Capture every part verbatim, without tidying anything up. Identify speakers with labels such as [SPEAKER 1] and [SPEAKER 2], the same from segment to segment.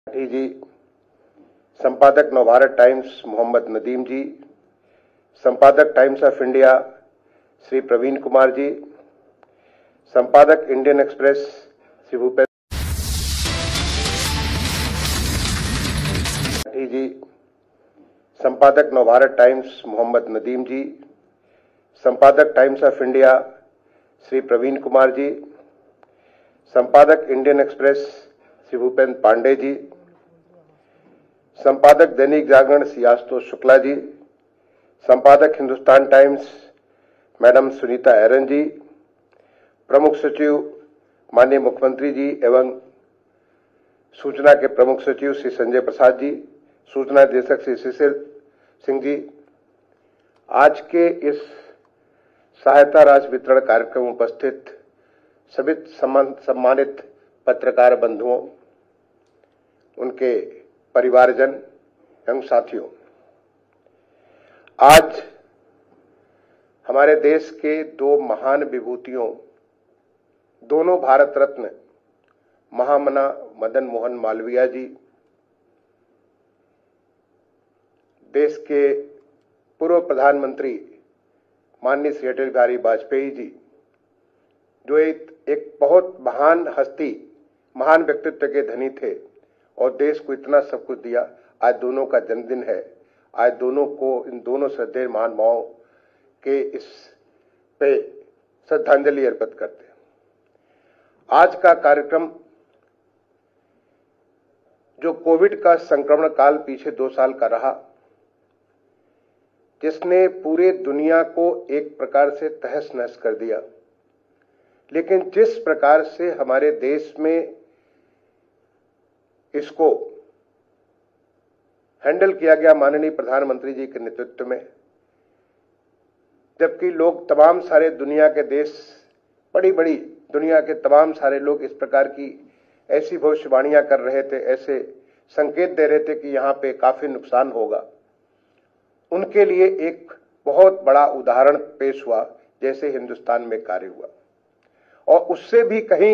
[SPEAKER 1] जी, संपादक नवभारत टाइम्स मोहम्मद नदीम जी, संपादक times of India Shri Praveen Kumar ji, संपादक इंडियन एक्सप्रेस श्री भूपेंद्र जी, संपादक नवभारत टाइम्स मोहम्मद नदीम जी, संपादक times of India Shri Praveen Kumar ji, संपादक इंडियन एक्सप्रेस श्री भूपेंद्र पांडे जी, संपादक दैनिक जागरण श्री आशुतोष शुक्ला जी, संपादक हिंदुस्तान टाइम्स मैडम सुनीता एरन जी, प्रमुख सचिव माननीय मुख्यमंत्री जी एवं सूचना के प्रमुख सचिव श्री संजय प्रसाद जी, सूचना निदेशक श्री सुशील सिंह जी, आज के इस सहायता राशि वितरण कार्यक्रम में उपस्थित सभी सम्मानित पत्रकार बंधुओं, उनके परिवारजन एवं साथियों, आज हमारे देश के दो महान विभूतियों, दोनों भारत रत्न महामना मदन मोहन मालवीय जी, देश के पूर्व प्रधानमंत्री माननीय श्री अटल बिहारी वाजपेयी जी, जो एक, एक बहुत महान हस्ती, महान व्यक्तित्व के धनी थे और देश को इतना सब कुछ दिया, आज दोनों का जन्मदिन है। आज दोनों को, इन दोनों श्रद्धेय महानुभावों के इस पे श्रद्धांजलि अर्पित करते हैं। आज का कार्यक्रम जो कोविड का संक्रमण काल पीछे दो साल का रहा, जिसने पूरे दुनिया को एक प्रकार से तहस नहस कर दिया, लेकिन जिस प्रकार से हमारे देश में इसको हैंडल किया गया माननीय प्रधानमंत्री जी के नेतृत्व में, जबकि लोग तमाम सारे दुनिया के देश, बड़ी बड़ी दुनिया के तमाम सारे लोग इस प्रकार की ऐसी भविष्यवाणियां कर रहे थे, ऐसे संकेत दे रहे थे कि यहां पे काफी नुकसान होगा, उनके लिए एक बहुत बड़ा उदाहरण पेश हुआ जैसे हिंदुस्तान में कार्य हुआ। और उससे भी कहीं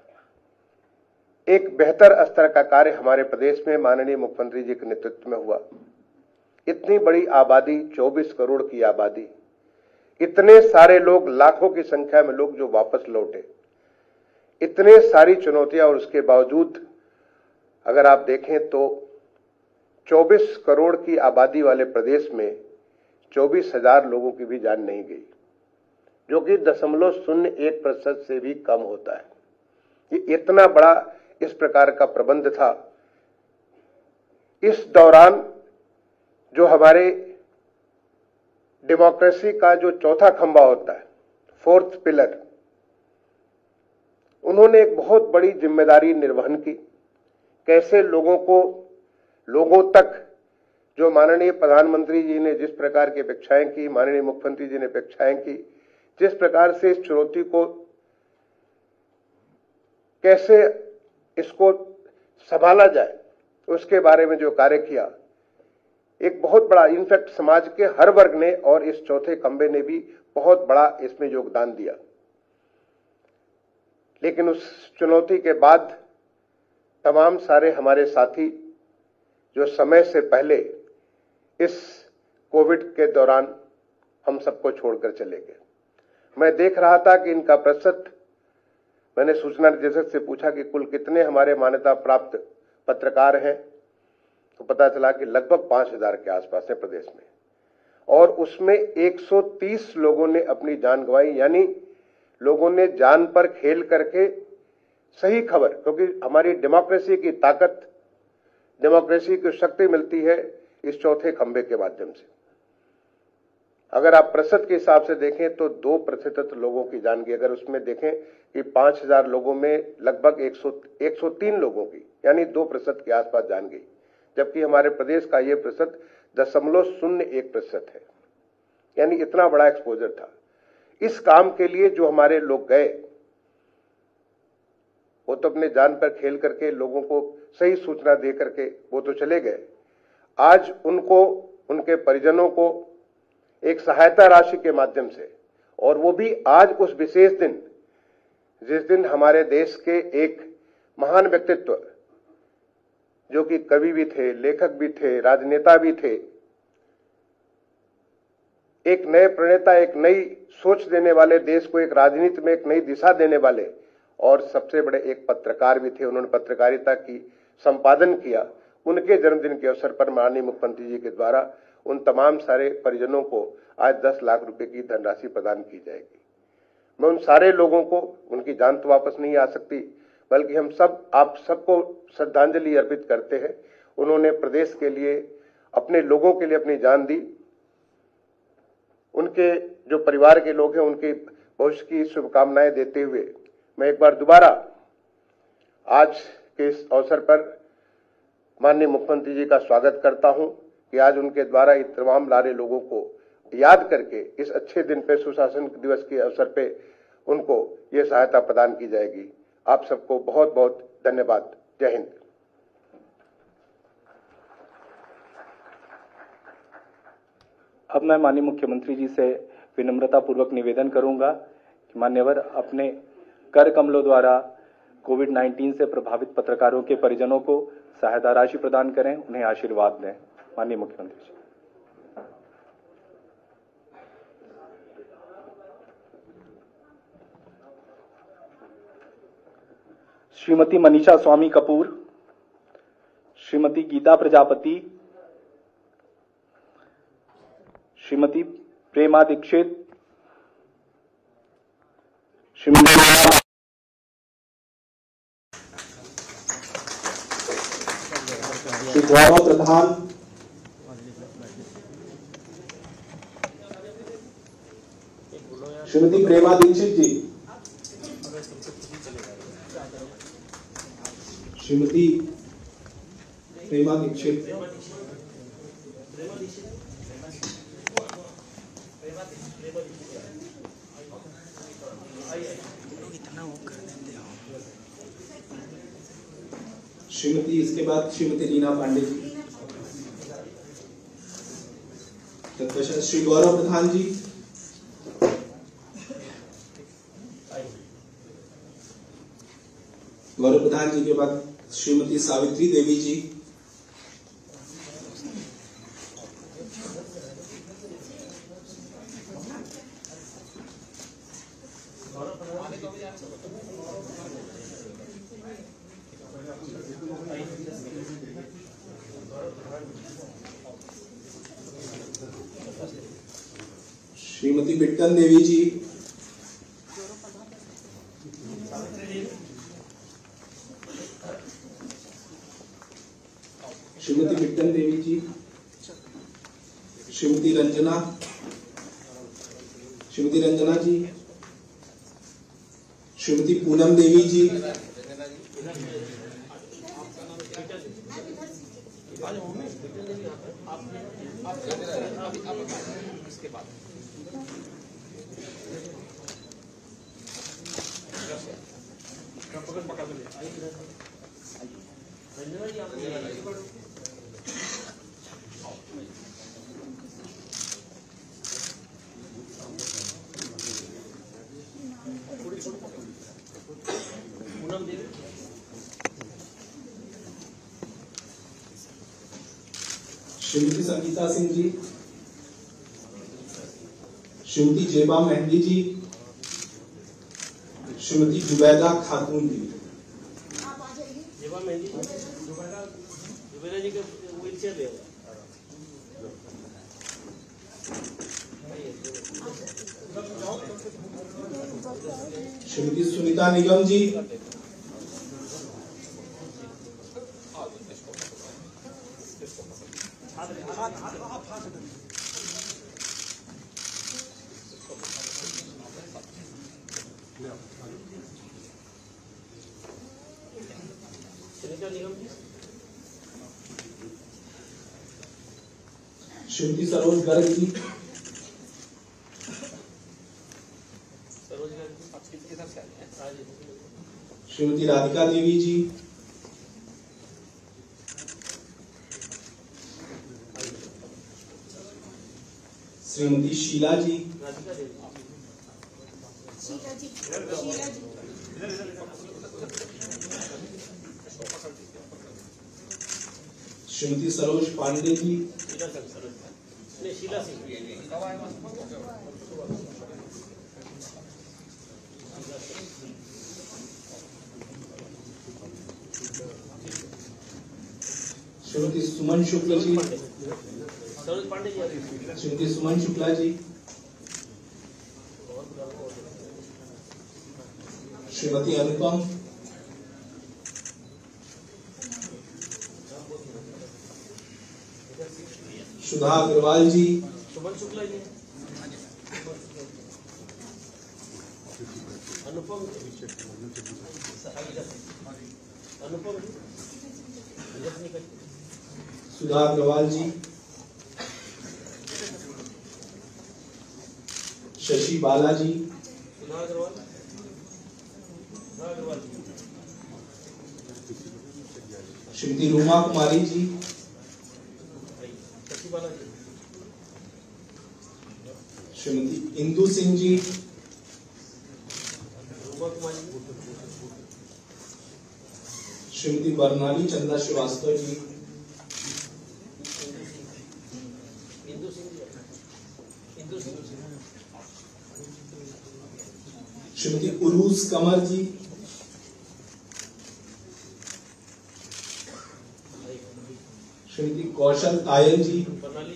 [SPEAKER 1] एक बेहतर स्तर का कार्य हमारे प्रदेश में माननीय मुख्यमंत्री जी के नेतृत्व में हुआ। इतनी बड़ी आबादी, चौबीस करोड़ की आबादी, इतने सारे लोग, लाखों की संख्या में लोग जो वापस लौटे, इतने सारी चुनौतियां, और उसके बावजूद अगर आप देखें तो चौबीस करोड़ की आबादी वाले प्रदेश में चौबीस हजार लोगों की भी जान नहीं गई, जो कि दशमलव शून्य एक प्रतिशत से भी कम होता है। ये इतना बड़ा इस प्रकार का प्रबंध था। इस दौरान जो हमारे डेमोक्रेसी का जो चौथा खंभा होता है, फोर्थ पिलर, उन्होंने एक बहुत बड़ी जिम्मेदारी निर्वहन की। कैसे लोगों को, लोगों तक जो माननीय प्रधानमंत्री जी ने जिस प्रकार की अपेक्षाएं की, माननीय मुख्यमंत्री जी ने अपेक्षाएं की, जिस प्रकार से इस चुनौती को, कैसे इसको संभाला जाए, उसके बारे में जो कार्य किया, एक बहुत बड़ा, इनफैक्ट समाज के हर वर्ग ने और इस चौथे खंबे ने भी बहुत बड़ा इसमें योगदान दिया। लेकिन उस चुनौती के बाद तमाम सारे हमारे साथी जो समय से पहले इस कोविड के दौरान हम सबको छोड़कर चले गए। मैं देख रहा था कि इनका प्रतिशत, मैंने सूचना निदेशक से पूछा कि कुल कितने हमारे मान्यता प्राप्त पत्रकार हैं, तो पता चला कि लगभग पांच हजार के आसपास है प्रदेश में, और उसमें एक सौ तीस लोगों ने अपनी जान गंवाई। यानी लोगों ने जान पर खेल करके सही खबर, क्योंकि हमारी डेमोक्रेसी की ताकत, डेमोक्रेसी की शक्ति मिलती है इस चौथे खंबे के माध्यम से। अगर आप प्रतिशत के हिसाब से देखें तो दो प्रतिशत लोगों की जान गई। अगर उसमें देखें कि पांच हजार लोगों में लगभग एक सौ एक सौ तीन लोगों की, यानी दो प्रतिशत के आसपास जान गई, जबकि हमारे प्रदेश का ये प्रतिशत दशमलव शून्य एक प्रतिशत है। यानी इतना बड़ा एक्सपोजर था। इस काम के लिए जो हमारे लोग गए, वो तो अपने जान पर खेल करके लोगों को सही सूचना दे करके वो तो चले गए। आज उनको, उनके परिजनों को एक सहायता राशि के माध्यम से, और वो भी आज उस विशेष दिन जिस दिन हमारे देश के एक महान व्यक्तित्व जो कि कवि भी थे, लेखक भी थे, राजनेता भी थे, एक नए प्रणेता, एक नई सोच देने वाले, देश को एक राजनीति में एक नई दिशा देने वाले और सबसे बड़े एक पत्रकार भी थे। उन्होंने पत्रकारिता की संपादन किया। उनके जन्मदिन के अवसर पर माननीय मुख्यमंत्री जी के द्वारा उन तमाम सारे परिजनों को आज दस लाख रुपए की धनराशि प्रदान की जाएगी। मैं उन सारे लोगों को, उनकी जान तो वापस नहीं आ सकती, बल्कि हम सब आप सबको श्रद्धांजलि अर्पित करते हैं। उन्होंने प्रदेश के लिए, अपने लोगों के लिए अपनी जान दी। उनके जो परिवार के लोग हैं, उनके भविष्य की शुभकामनाएं देते हुए मैं एक बार दोबारा आज के इस अवसर पर माननीय मुख्यमंत्री जी का स्वागत करता हूं कि आज उनके द्वारा इस तमाम लारे लोगों को याद करके इस अच्छे दिन पे, सुशासन दिवस के अवसर पे उनको ये सहायता प्रदान की जाएगी। आप सबको बहुत बहुत धन्यवाद। जय हिंद।
[SPEAKER 2] अब मैं माननीय मुख्यमंत्री जी से विनम्रता पूर्वक निवेदन करूंगा कि मान्यवर अपने कर कमलों द्वारा कोविड नाइन्टीन से प्रभावित पत्रकारों के परिजनों को सहायता राशि प्रदान करें, उन्हें आशीर्वाद दें। माननीय मुख्यमंत्री जी। श्रीमती मनीषा स्वामी कपूर, श्रीमती गीता प्रजापति, श्रीमती प्रेमा दीक्षित, श्रीमती श्री गौरव प्रधान, श्रीमती प्रेमा दीक्षित जी, श्रीमती प्रेमा दीक्षित, श्रीमती इसके बाद श्रीमती रीना पांडे जी, तत्पश्चात श्री गौरव प्रधान जी, गौरव प्रधान जी के बाद श्रीमती सावित्री देवी जी, श्रीमती बिट्टन देवी जी, श्रीमती बिट्टन देवी जी, श्रीमती रंजना, श्रीमती रंजना जी, श्रीमती पूनम देवी जी, श्रीमती संगीता सिंह जी, श्रीमती जेबा मेहंदी जी, श्रीमती जुबैदा खातून जी। जेबा मेहंदी जुबैदा जुबैदा जी के व्हील चेयर ले। श्रीमती सुनीता निगम जी, श्रीमती सरोज गर्ग जी, श्रीमती राधिका देवी जी, श्रीमती शीला जी, शीला जी, शीला जी,
[SPEAKER 3] श्रीमती सरोज पांडे जी,
[SPEAKER 4] शीला सिंह,
[SPEAKER 3] श्रीमती सुमन शुक्ला जी,
[SPEAKER 4] सरोज पांडे जी,
[SPEAKER 3] श्रीमती सुमन शुक्ला जी, श्रीमती अनुपम, सुधा अग्रवाल जी,
[SPEAKER 4] सुमन शुक्ला जी, अनुपम अनुपम
[SPEAKER 3] सुधा अग्रवाल जी, शशि बालाजी,
[SPEAKER 4] सुधा अग्रवाल, सुधा अग्रवाल जी,
[SPEAKER 3] श्रीमती रूमा कुमारी जी,
[SPEAKER 4] शशि बालाजी,
[SPEAKER 3] श्रीमती इंदु सिंह जी,
[SPEAKER 4] रूमा कुमारी,
[SPEAKER 3] श्रीमती बरनाली चंदा श्रीवास्तव जी,
[SPEAKER 4] इंदु सिंह जी, इंदु सिंह,
[SPEAKER 3] श्रीमती उरूस कमर जी, श्रीमती कौशल तायल जी,
[SPEAKER 4] बरनाली,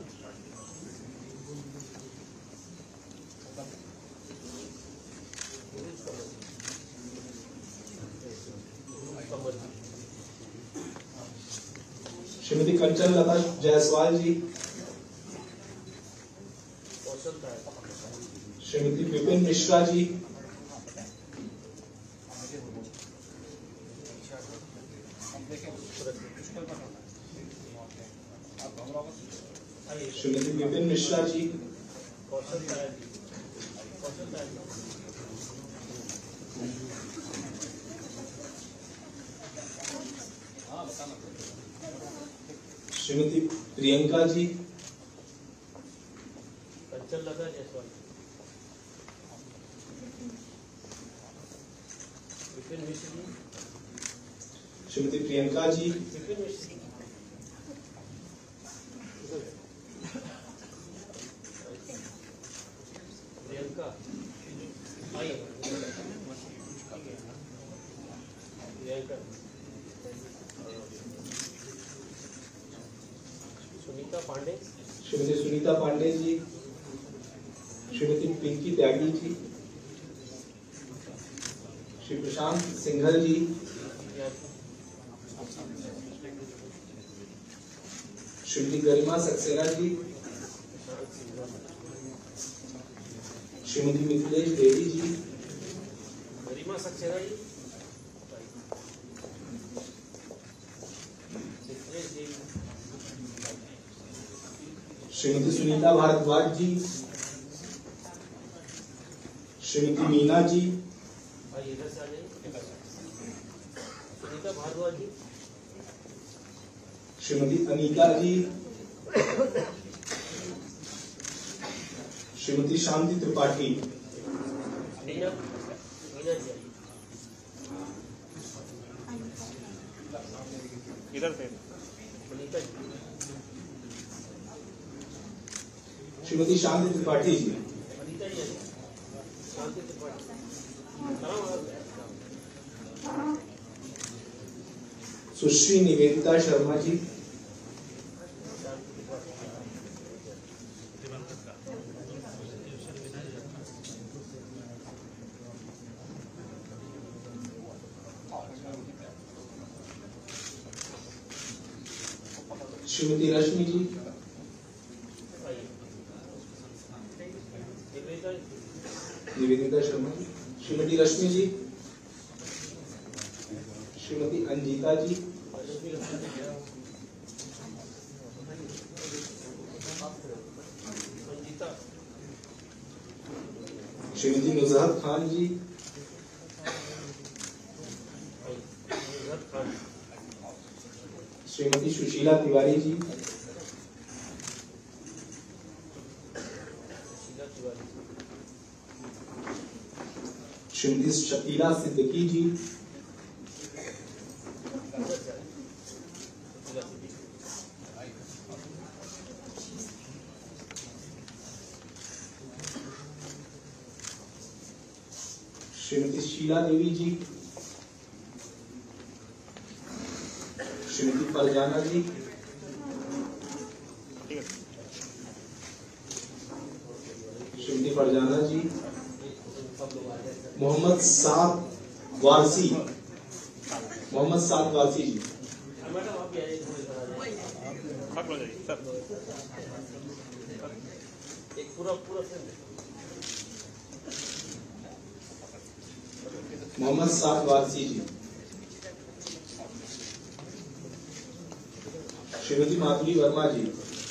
[SPEAKER 3] श्रीमती कंचन लता जायसवाल जी,
[SPEAKER 4] कौशल तायल,
[SPEAKER 3] श्रीमती विपिन मिश्रा जी, श्रीमती विपिन मिश्रा जी,
[SPEAKER 4] कौशल तायल, कौशल तायल,
[SPEAKER 3] श्रीमती प्रियंका जी,
[SPEAKER 4] कंचन लता जायसवाल, विपिन मिश्र जी,
[SPEAKER 3] श्रीमती प्रियंका जी,
[SPEAKER 4] विपिन मिश्र जी, प्रियंका आई, प्रियंका, सुनीता पांडे,
[SPEAKER 3] श्रीमती सुनीता पांडे जी, श्रीमती पिंकी त्यागी जी, श्री प्रशांत सिंघल जी, श्रीमती गरिमा सक्सेना जी, श्रीमती मिथिलेश देवी जी,
[SPEAKER 4] गरिमा सक्सेना जी, मिथिलेश देवी,
[SPEAKER 3] श्रीमती सुनीता भारद्वाज जी, श्रीमती मीना जी,
[SPEAKER 4] आइए इधर से आ जाइए, सुनीता भारद्वाज जी,
[SPEAKER 3] श्रीमती अनीता जी, श्रीमती शांति त्रिपाठी,
[SPEAKER 4] मीना, मीना जी आइए,
[SPEAKER 2] इधर से
[SPEAKER 4] सुनीता जी,
[SPEAKER 3] श्रीमती शांति त्रिपाठी जी,
[SPEAKER 4] अनीता जी आइए, शांति त्रिपाठी, कहाँ वहाँ पे?
[SPEAKER 3] सुश्री निवेदिता शर्मा जी,
[SPEAKER 4] शांति त्रिपाठी,
[SPEAKER 3] श्रीमती रश्मि जी,
[SPEAKER 4] आइए, निवेदिता जी,
[SPEAKER 3] निवेदिता शर्मा जी, श्रीमती रश्मि जी, श्रीमती अंजिता जी,
[SPEAKER 4] रश्मि संजीता,
[SPEAKER 3] श्रीमती नुजहत खान जी,
[SPEAKER 4] आइए, नुजहत खान,
[SPEAKER 3] श्रीमती सुशीला तिवारी जी,
[SPEAKER 4] शीला तिवारी,
[SPEAKER 3] श्रीमती शकीला सिद्दीकी जी,
[SPEAKER 4] शीला सिद्दीकी,
[SPEAKER 3] श्रीमती शीला देवी जी, श्रीमती फरजाना जी, श्रीमती फरजाना जी, मोहम्मद साद वारसी, मोहम्मद साद वारसी जी,
[SPEAKER 4] एक पूरा पूरा
[SPEAKER 3] मोहम्मद साद वारसी जी, श्रीमती माधुरी वर्मा जी,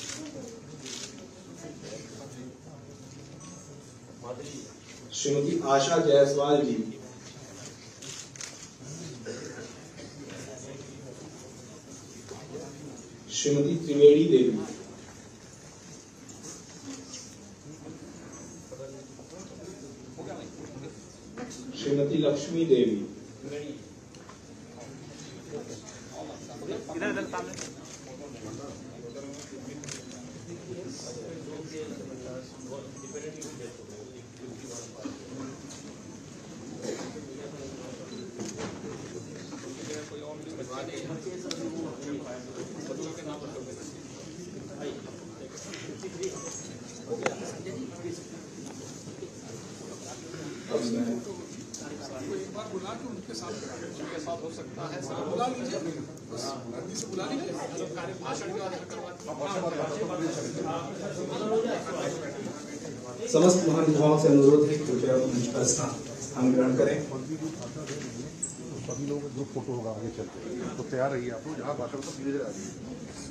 [SPEAKER 3] श्रीमती आशा जायसवाल जी, श्रीमती त्रिवेणी देवी, श्रीमती लक्ष्मी देवी, समस्त महानुभावों से अनुरोध है कृपया मंच पर स्थान ग्रहण करें।
[SPEAKER 5] सभी लोग ग्रुप फोटो होगा आगे चलते तो तैयार रहिए आप लोग, जहाँ भाषण तो धीरे धीरे आइए।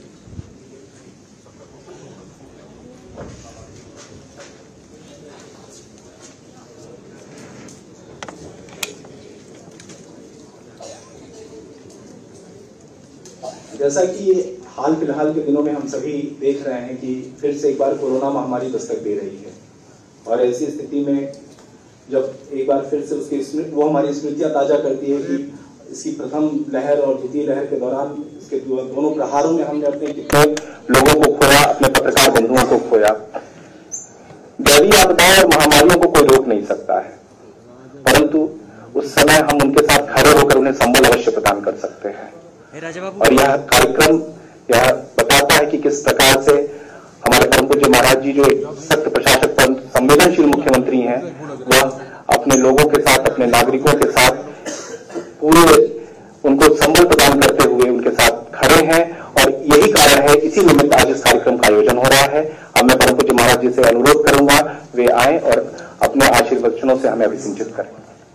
[SPEAKER 2] जैसा कि हाल फिलहाल के दिनों में हम सभी देख रहे हैं कि फिर से एक बार कोरोना महामारी दस्तक दे रही है और ऐसी स्थिति में जब एक बार फिर से उसकी वो हमारी स्मृतियां ताजा करती है कि इसकी प्रथम लहर और द्वितीय लहर के दौरान इसके दोनों प्रहारों में हमने अपने कितने लोगों को खोया, अपने पत्रकार बंधुओं को खोया। दैवीय आपदाओं और महामारियों को कोई रोक नहीं सकता है, परंतु उस समय हम उनके साथ खड़े होकर उन्हें संबल अवश्य प्रदान कर सकते हैं। और यह कार्यक्रम यह बताता है कि किस प्रकार से हमारे परम पूज्य महाराज जी जो एक सख्त प्रशासक पर संवेदनशील मुख्यमंत्री हैं, वह अपने लोगों के साथ, अपने नागरिकों के साथ पूरे उनको संबल प्रदान करते हुए उनके साथ खड़े हैं और यही कारण है, इसी निमित्त आज इस कार्यक्रम का आयोजन हो रहा है। अब मैं परम पूज्य महाराज जी से अनुरोध करूंगा वे आए और अपने आशीर्वचनों से हमें अभिसिंचित करें।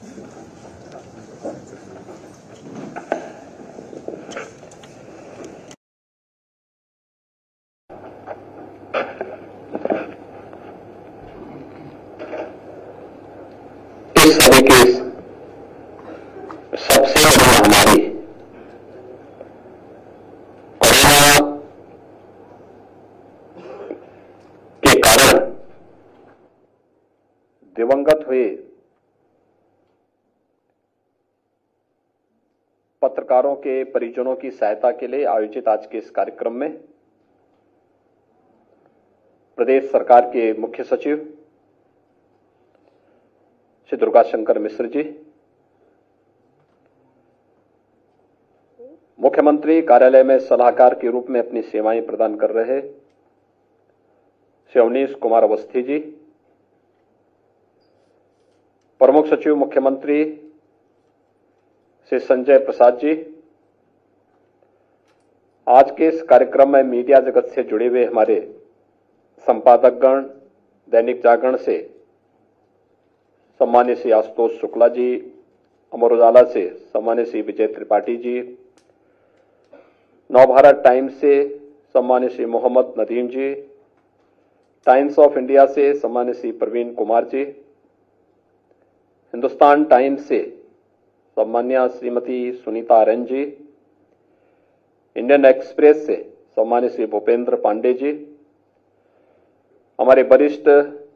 [SPEAKER 6] इस समय की सबसे बड़ी महामारी कोरोना के कारण दिवंगत हुए पत्रकारों के परिजनों की सहायता के लिए आयोजित आज के इस कार्यक्रम में प्रदेश सरकार के मुख्य सचिव श्री दुर्गा शंकर मिश्र जी, मुख्यमंत्री कार्यालय में सलाहकार के रूप में अपनी सेवाएं प्रदान कर रहे श्री अवनीश कुमार अवस्थी जी, प्रमुख सचिव मुख्यमंत्री श्री संजय प्रसाद जी, आज के इस कार्यक्रम में मीडिया जगत से जुड़े हुए हमारे संपादकगण, दैनिक जागरण से सम्मान्य श्री आशुतोष शुक्ला जी, अमर उजाला से सम्मान्य श्री विजय त्रिपाठी जी, नवभारत टाइम्स से सम्मान्य Shri Mohammad Nadeem ji, times of India से सम्मान्य श्री प्रवीण कुमार जी, हिंदुस्तान टाइम्स से सम्मान्य श्रीमती सुनीता आर्यन जी, इंडियन एक्सप्रेस से सम्मान्य श्री भूपेंद्र पांडे जी, हमारे वरिष्ठ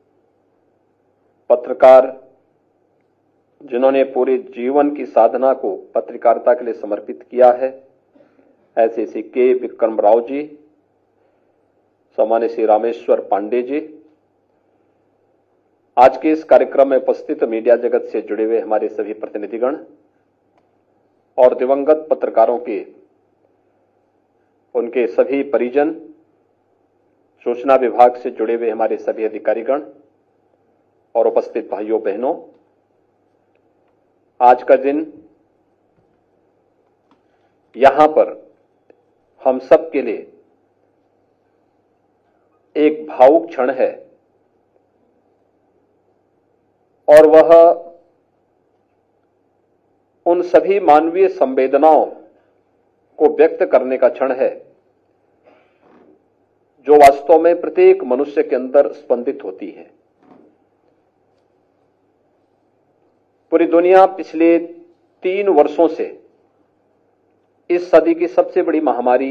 [SPEAKER 6] पत्रकार जिन्होंने पूरे जीवन की साधना को पत्रकारिता के लिए समर्पित किया है, ऐसे श्री के विक्रम राव जी, सम्मान्य श्री रामेश्वर पांडे जी, आज के इस कार्यक्रम में उपस्थित मीडिया जगत से जुड़े हुए हमारे सभी प्रतिनिधिगण और दिवंगत पत्रकारों के उनके सभी परिजन, सूचना विभाग से जुड़े हुए हमारे सभी अधिकारीगण और उपस्थित भाइयों बहनों, आज का दिन यहां पर हम सब के लिए एक भावुक क्षण है और वह उन सभी मानवीय संवेदनाओं को व्यक्त करने का क्षण है जो वास्तव में प्रत्येक मनुष्य के अंदर स्पंदित होती है। पूरी दुनिया पिछले तीन वर्षों से इस सदी की सबसे बड़ी महामारी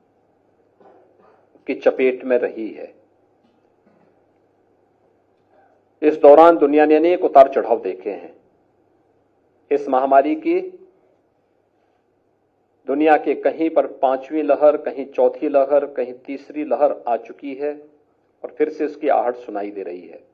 [SPEAKER 6] की चपेट में रही है। इस दौरान दुनिया ने अनेक उतार चढ़ाव देखे हैं। इस महामारी की दुनिया के कहीं पर पांचवी लहर, कहीं चौथी लहर, कहीं तीसरी लहर आ चुकी है और फिर से इसकी आहट सुनाई दे रही है।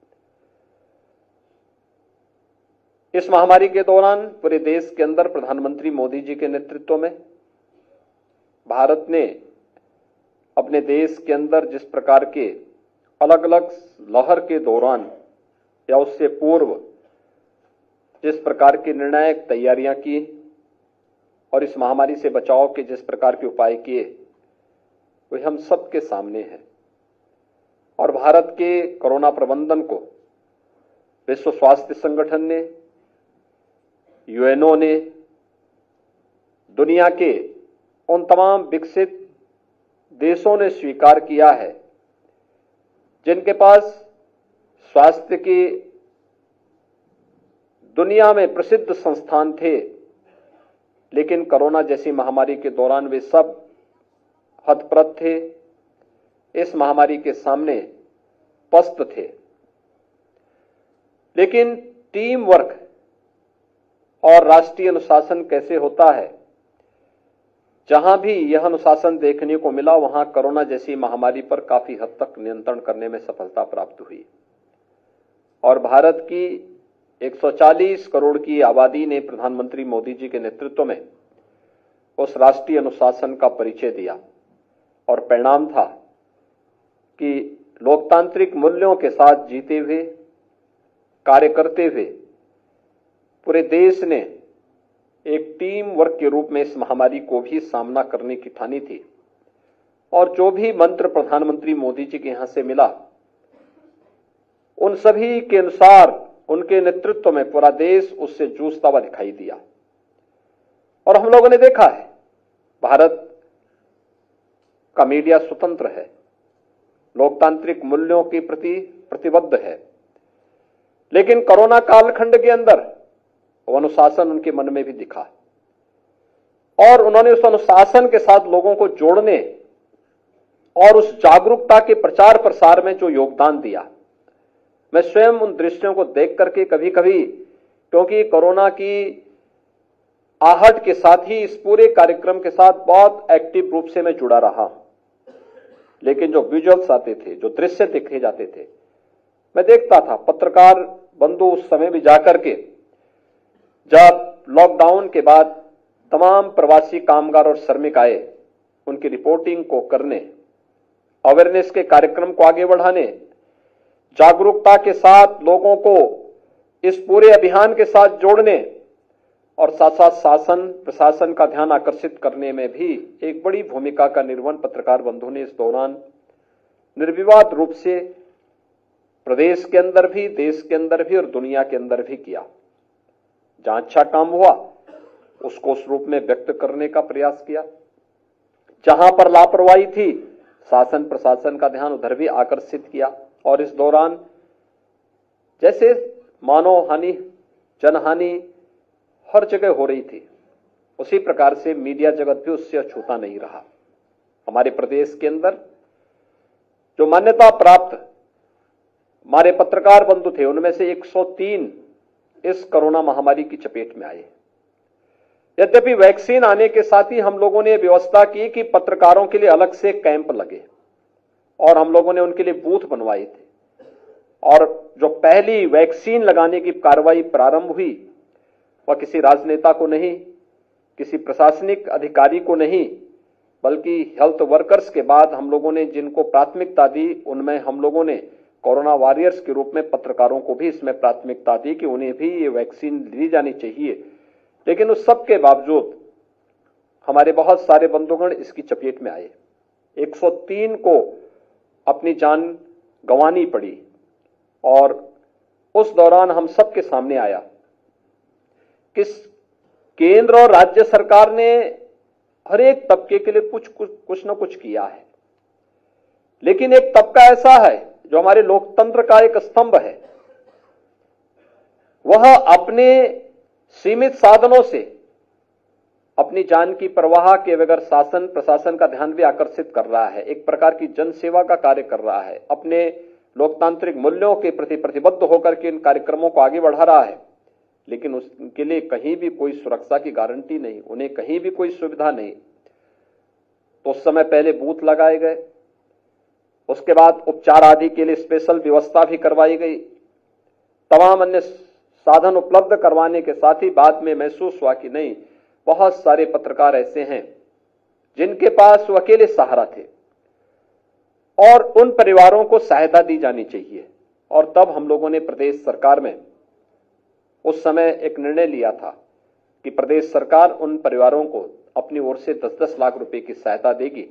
[SPEAKER 6] इस महामारी के दौरान पूरे देश के अंदर प्रधानमंत्री मोदी जी के नेतृत्व में भारत ने अपने देश के अंदर जिस प्रकार के अलग अलग लहर के दौरान या उससे पूर्व जिस प्रकार की निर्णायक तैयारियां की और इस महामारी से बचाव के जिस प्रकार के उपाय किए, वे हम सबके सामने हैं। और भारत के कोरोना प्रबंधन को विश्व स्वास्थ्य संगठन ने, यूएनओ ने, दुनिया के उन तमाम विकसित देशों ने स्वीकार किया है जिनके पास स्वास्थ्य के दुनिया में प्रसिद्ध संस्थान थे, लेकिन कोरोना जैसी महामारी के दौरान वे सब हतप्रत थे, इस महामारी के सामने पस्त थे। लेकिन टीम वर्क और राष्ट्रीय अनुशासन कैसे होता है, जहां भी यह अनुशासन देखने को मिला वहां कोरोना जैसी महामारी पर काफी हद तक नियंत्रण करने में सफलता प्राप्त हुई और भारत की एक सौ चालीस करोड़ की आबादी ने प्रधानमंत्री मोदी जी के नेतृत्व में उस राष्ट्रीय अनुशासन का परिचय दिया और परिणाम था कि लोकतांत्रिक मूल्यों के साथ जीते हुए, कार्य करते हुए पूरे देश ने एक टीम वर्क के रूप में इस महामारी को भी सामना करने की ठानी थी। और जो भी मंत्र प्रधानमंत्री मोदी जी के यहां से मिला, उन सभी के अनुसार उनके नेतृत्व में पूरा देश उससे जूझता हुआ दिखाई दिया। और हम लोगों ने देखा है, भारत का मीडिया स्वतंत्र है, लोकतांत्रिक मूल्यों के प्रति प्रतिबद्ध है, लेकिन कोरोना कालखंड के अंदर वो अनुशासन उनके मन में भी दिखा और उन्होंने उस अनुशासन के साथ लोगों को जोड़ने और उस जागरूकता के प्रचार प्रसार में जो योगदान दिया, मैं स्वयं उन दृश्यों को देख करके कभी कभी, क्योंकि कोरोना की आहट के साथ ही इस पूरे कार्यक्रम के साथ बहुत एक्टिव रूप से मैं जुड़ा रहा, लेकिन जो विजुअल्स आते थे, जो दृश्य दिखे जाते थे, मैं देखता था। पत्रकार बंधु उस समय भी जाकर के, जब लॉकडाउन के बाद तमाम प्रवासी कामगार और श्रमिक आए, उनकी रिपोर्टिंग को करने, अवेयरनेस के कार्यक्रम को आगे बढ़ाने, जागरूकता के साथ लोगों को इस पूरे अभियान के साथ जोड़ने और साथ साथ शासन प्रशासन का ध्यान आकर्षित करने में भी एक बड़ी भूमिका का निर्वहन पत्रकार बंधु ने इस दौरान निर्विवाद रूप से प्रदेश के अंदर भी, देश के अंदर भी और दुनिया के अंदर भी किया। जहां अच्छा काम हुआ उसको उस रूप में व्यक्त करने का प्रयास किया, जहां पर लापरवाही थी शासन प्रशासन का ध्यान उधर भी आकर्षित किया। और इस दौरान जैसे मानव हानि, जनहानि हर जगह हो रही थी, उसी प्रकार से मीडिया जगत भी उससे अछूता नहीं रहा। हमारे प्रदेश के अंदर जो मान्यता प्राप्त हमारे पत्रकार बंधु थे, उनमें से एक सौ तीन इस कोरोना महामारी की चपेट में आए। यद्यपि वैक्सीन आने के साथ ही हम लोगों ने व्यवस्था की कि पत्रकारों के लिए अलग से कैंप लगे और हम लोगों ने उनके लिए बूथ बनवाए थे, और जो पहली वैक्सीन लगाने की कार्रवाई प्रारंभ हुई वह किसी राजनेता को नहीं, किसी प्रशासनिक अधिकारी को नहीं, बल्कि हेल्थ वर्कर्स के बाद हम लोगों ने जिनको प्राथमिकता दी उनमें हम लोगों ने कोरोना वॉरियर्स के रूप में पत्रकारों को भी इसमें प्राथमिकता दी कि उन्हें भी ये वैक्सीन ली जानी चाहिए। लेकिन उस सब के बावजूद हमारे बहुत सारे बंधुगण इसकी चपेट में आए। एक सौ तीन को अपनी जान गंवानी पड़ी और उस दौरान हम सबके सामने आया कि केंद्र और राज्य सरकार ने हर एक तबके के लिए कुछ कुछ कुछ न कुछ किया है, लेकिन एक तबका ऐसा है जो हमारे लोकतंत्र का एक स्तंभ है, वह अपने सीमित साधनों से अपनी जान की परवाह के बगैर शासन प्रशासन का ध्यान भी आकर्षित कर रहा है, एक प्रकार की जनसेवा का कार्य कर रहा है, अपने लोकतांत्रिक मूल्यों के प्रति प्रतिबद्ध होकर के इन कार्यक्रमों को आगे बढ़ा रहा है। लेकिन उसके लिए कहीं भी कोई सुरक्षा की गारंटी नहीं, उन्हें कहीं भी कोई सुविधा नहीं। तो उस समय पहले बूथ लगाए गए, उसके बाद उपचार आदि के लिए स्पेशल व्यवस्था भी करवाई गई, तमाम अन्य साधन उपलब्ध करवाने के साथ ही बाद में महसूस हुआ कि नहीं, बहुत सारे पत्रकार ऐसे हैं जिनके पास वो अकेले सहारा थे और उन परिवारों को सहायता दी जानी चाहिए। और तब हम लोगों ने प्रदेश सरकार में उस समय एक निर्णय लिया था कि प्रदेश सरकार उन परिवारों को अपनी ओर से दस दस लाख रुपए की सहायता देगी।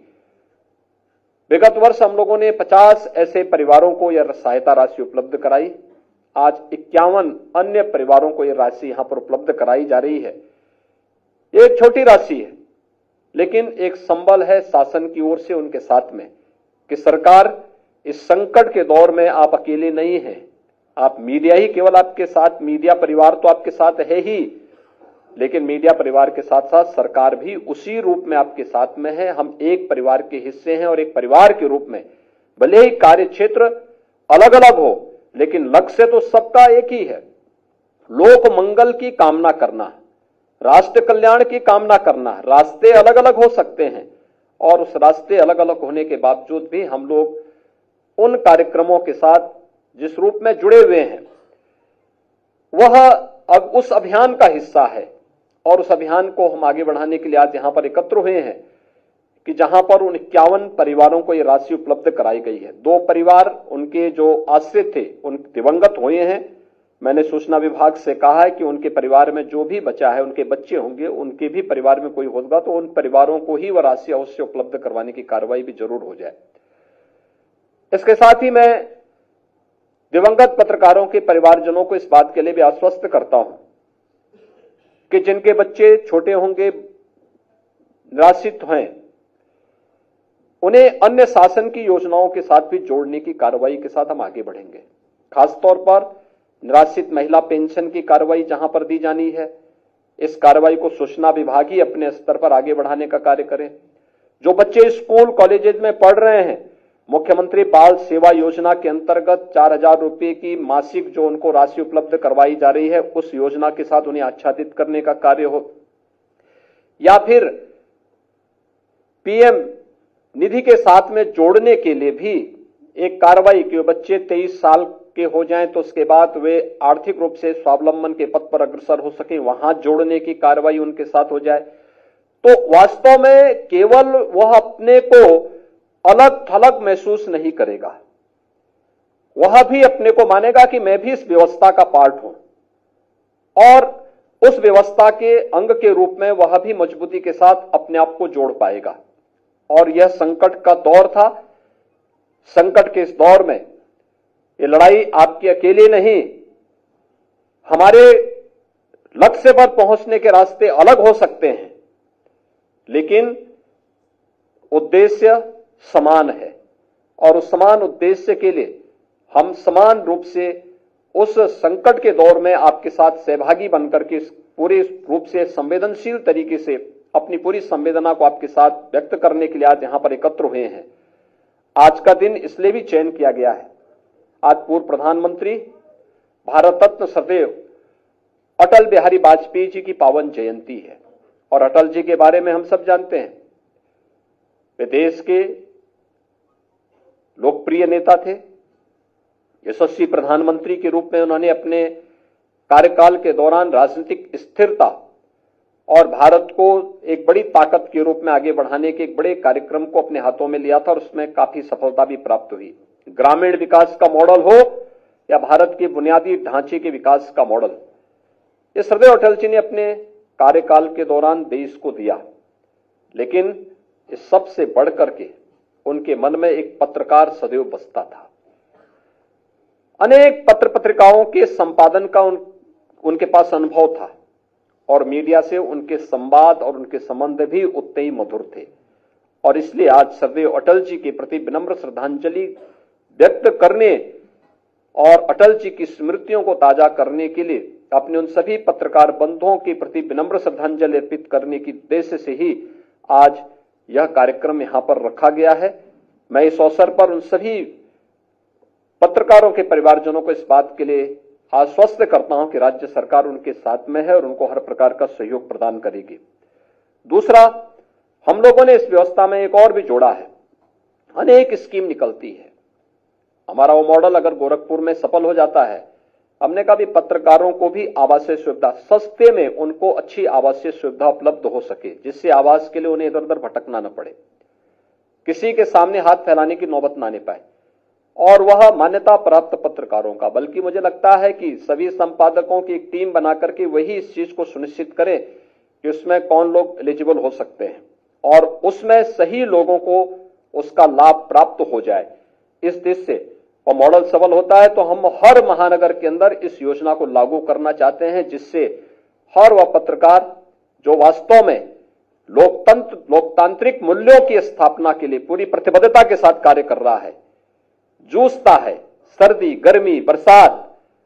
[SPEAKER 6] विगत वर्ष हम लोगों ने पचास ऐसे परिवारों को यह सहायता राशि उपलब्ध कराई। आज इक्यावन अन्य परिवारों को यह राशि यहां पर उपलब्ध कराई जा रही है। ये एक छोटी राशि है, लेकिन एक संबल है शासन की ओर से उनके साथ में कि सरकार इस संकट के दौर में आप अकेले नहीं हैं। आप मीडिया ही केवल आपके साथ, मीडिया परिवार तो आपके साथ है ही, लेकिन मीडिया परिवार के साथ साथ सरकार भी उसी रूप में आपके साथ में है। हम एक परिवार के हिस्से हैं और एक परिवार के रूप में भले ही कार्य क्षेत्र अलग अलग हो, लेकिन लक्ष्य तो सबका एक ही है, लोक मंगल की कामना करना, राष्ट्र कल्याण की कामना करना। रास्ते अलग अलग हो सकते हैं और उस रास्ते अलग अलग होने के बावजूद भी हम लोग उन कार्यक्रमों के साथ जिस रूप में जुड़े हुए हैं वह अब उस अभियान का हिस्सा है। और उस अभियान को हम आगे बढ़ाने के लिए आज यहां पर एकत्र हुए हैं कि जहां पर उन इक्यावन परिवारों को यह राशि उपलब्ध कराई गई है। दो परिवार उनके जो आश्रित थे उन दिवंगत हुए हैं। मैंने सूचना विभाग से कहा है कि उनके परिवार में जो भी बचा है, उनके बच्चे होंगे, उनके भी परिवार में कोई होगा तो उन परिवारों को ही वह राशि अवश्य उपलब्ध करवाने की कार्रवाई भी जरूर हो जाए। इसके साथ ही मैं दिवंगत पत्रकारों के परिवारजनों को इस बात के लिए भी आश्वस्त करता हूं कि जिनके बच्चे छोटे होंगे, निराश्रित हैं, उन्हें अन्य शासन की योजनाओं के साथ भी जोड़ने की कार्रवाई के साथ हम आगे बढ़ेंगे। खासतौर पर निराश्रित महिला पेंशन की कार्रवाई जहां पर दी जानी है, इस कार्रवाई को सूचना विभाग ही अपने स्तर पर आगे बढ़ाने का कार्य करें। जो बच्चे स्कूल कॉलेजेस में पढ़ रहे हैं, मुख्यमंत्री बाल सेवा योजना के अंतर्गत चार हजार रुपए की मासिक जो उनको राशि उपलब्ध करवाई जा रही है, उस योजना के साथ उन्हें आच्छादित करने का कार्य हो, या फिर पीएम निधि के साथ में जोड़ने के लिए भी एक कार्रवाई कि बच्चे तेईस साल के हो जाएं तो उसके बाद वे आर्थिक रूप से स्वावलंबन के पथ पर अग्रसर हो सके, वहां जोड़ने की कार्रवाई उनके साथ हो जाए। तो वास्तव में केवल वह अपने को अलग थलग महसूस नहीं करेगा, वह भी अपने को मानेगा कि मैं भी इस व्यवस्था का पार्ट हूं और उस व्यवस्था के अंग के रूप में वह भी मजबूती के साथ अपने आप को जोड़ पाएगा। और यह संकट का दौर था। संकट के इस दौर में ये लड़ाई आपकी अकेले नहीं, हमारे लक्ष्य पर पहुंचने के रास्ते अलग हो सकते हैं, लेकिन उद्देश्य समान है और उस समान उद्देश्य के लिए हम समान रूप से उस संकट के दौर में आपके साथ सहभागी बनकर के पूरे रूप से संवेदनशील तरीके से अपनी पूरी संवेदना को आपके साथ व्यक्त करने के लिए आज यहां पर एकत्र हुए हैं। आज का दिन इसलिए भी चयन किया गया है, आज पूर्व प्रधानमंत्री भारत रत्न सदैव अटल बिहारी वाजपेयी जी की पावन जयंती है। और अटल जी के बारे में हम सब जानते हैं, वे देश के लोकप्रिय नेता थे, यशस्वी प्रधानमंत्री के रूप में उन्होंने अपने कार्यकाल के दौरान राजनीतिक स्थिरता और भारत को एक बड़ी ताकत के रूप में आगे बढ़ाने के एक बड़े कार्यक्रम को अपने हाथों में लिया था और उसमें काफी सफलता भी प्राप्त हुई। ग्रामीण विकास का मॉडल हो या भारत के बुनियादी ढांचे के विकास का मॉडल, ये सरदेव अटल जी ने अपने कार्यकाल के दौरान देश को दिया। लेकिन इस सबसे बढ़कर के उनके मन में एक पत्रकार सदैव बसता था। अनेक पत्र पत्रिकाओं के संपादन का उन, उनके पास अनुभव था और मीडिया से उनके संवाद और उनके संबंध भी उतने ही मधुर थे। और इसलिए आज सरदेव अटल जी के प्रति विनम्र श्रद्धांजलि व्यक्त करने और अटल जी की स्मृतियों को ताजा करने के लिए अपने उन सभी पत्रकार बंधुओं के प्रति विनम्र श्रद्धांजलि अर्पित करने की उद्देश्य से ही आज यह कार्यक्रम यहां पर रखा गया है। मैं इस अवसर पर उन सभी पत्रकारों के परिवारजनों को इस बात के लिए आश्वस्त करता हूं कि राज्य सरकार उनके साथ में है और उनको हर प्रकार का सहयोग प्रदान करेगी। दूसरा, हम लोगों ने इस व्यवस्था में एक और भी जोड़ा है। अनेक स्कीम निकलती है। हमारा वो मॉडल अगर गोरखपुर में सफल हो जाता है, हमने कहा भी पत्रकारों को भी आवासीय सुविधा सस्ते में, उनको अच्छी आवासीय सुविधा उपलब्ध हो सके, जिससे आवास के लिए उन्हें इधर उधर भटकना न पड़े, किसी के सामने हाथ फैलाने की नौबत ना आने पाए। और वह मान्यता प्राप्त पत्रकारों का, बल्कि मुझे लगता है कि सभी संपादकों की एक टीम बना करके वही इस चीज को सुनिश्चित करें कि उसमें कौन लोग एलिजिबल हो सकते हैं और उसमें सही लोगों को उसका लाभ प्राप्त हो जाए। इस देश से और मॉडल सफल होता है तो हम हर महानगर के अंदर इस योजना को लागू करना चाहते हैं, जिससे हर वह पत्रकार जो वास्तव में लोकतंत्र लोकतांत्रिक मूल्यों की स्थापना के लिए पूरी प्रतिबद्धता के साथ कार्य कर रहा है, जूझता है, सर्दी, गर्मी, बरसात,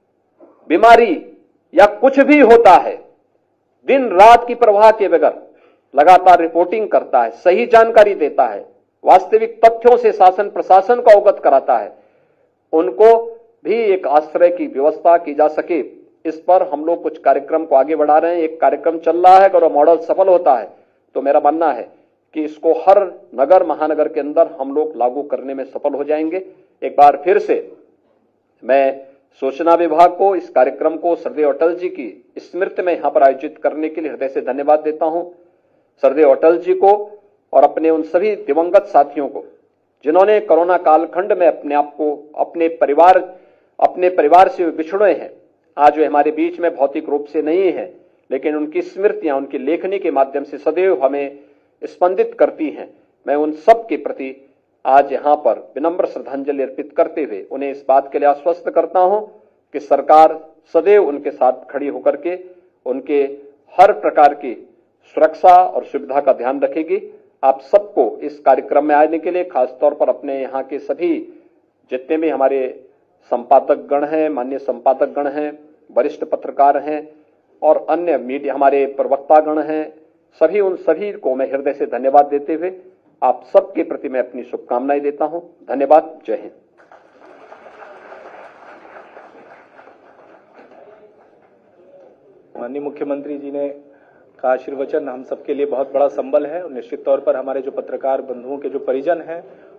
[SPEAKER 6] बीमारी या कुछ भी होता है, दिन रात की परवाह के बगैर लगातार रिपोर्टिंग करता है, सही जानकारी देता है, वास्तविक तथ्यों से शासन प्रशासन को अवगत कराता है, उनको भी एक आश्रय की व्यवस्था की जा सके। इस पर हम लोग कुछ कार्यक्रम को आगे बढ़ा रहे हैं। एक कार्यक्रम चल रहा है, अगर मॉडल सफल होता है तो मेरा मानना है कि इसको हर नगर महानगर के अंदर हम लोग लागू करने में सफल हो जाएंगे। एक बार फिर से मैं सूचना विभाग को इस कार्यक्रम को सरदेव अटल जी की स्मृति में यहां पर आयोजित करने के लिए हृदय से धन्यवाद देता हूं। सरदेव अटल जी को और अपने उन सभी दिवंगत साथियों को जिन्होंने कोरोना कालखंड में अपने आप को, अपने परिवार अपने परिवार से बिछड़े हैं, आज वे हमारे बीच में भौतिक रूप से नहीं है, लेकिन उनकी स्मृतियां उनकी लेखनी के माध्यम से सदैव हमें स्पंदित करती हैं। मैं उन सब के प्रति आज यहां पर विनम्र श्रद्धांजलि अर्पित करते हुए उन्हें इस बात के लिए आश्वस्त करता हूं कि सरकार सदैव उनके साथ खड़ी होकर के उनके हर प्रकार की सुरक्षा और सुविधा का ध्यान रखेगी। आप सबको इस कार्यक्रम में आने के लिए, खासतौर पर अपने यहाँ के सभी जितने भी हमारे संपादक गण हैं, माननीय संपादक गण हैं, वरिष्ठ पत्रकार हैं और अन्य मीडिया हमारे प्रवक्ता गण हैं, सभी उन सभी को मैं हृदय से धन्यवाद देते हुए आप सबके प्रति मैं अपनी शुभकामनाएं देता हूं। धन्यवाद। जय हिंद।
[SPEAKER 2] माननीय मुख्यमंत्री जी ने का आशीर्वचन हम सबके लिए बहुत बड़ा संबल है और निश्चित तौर पर हमारे जो पत्रकार बंधुओं के जो परिजन हैं